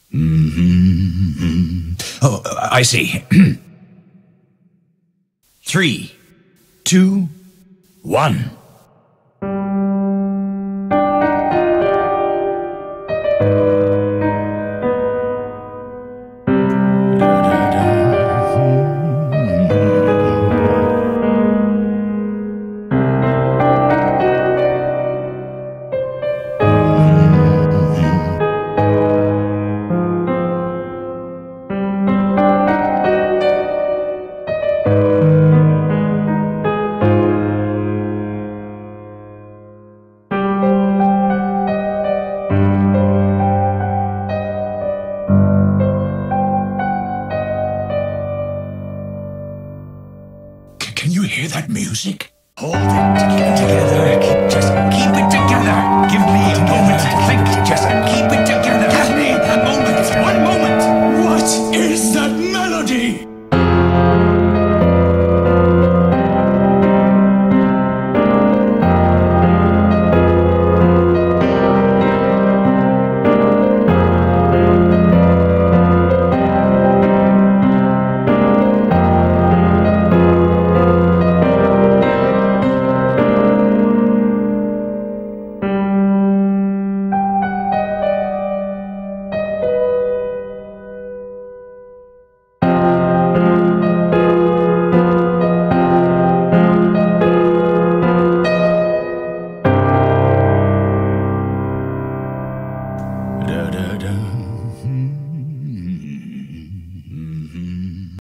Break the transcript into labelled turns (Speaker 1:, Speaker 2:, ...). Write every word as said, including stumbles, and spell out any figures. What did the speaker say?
Speaker 1: Mm-hmm. Oh, I see. Three, two, one. Can you hear that music? Hold it together. Just keep it together. Give me a moment to think. Just keep it together.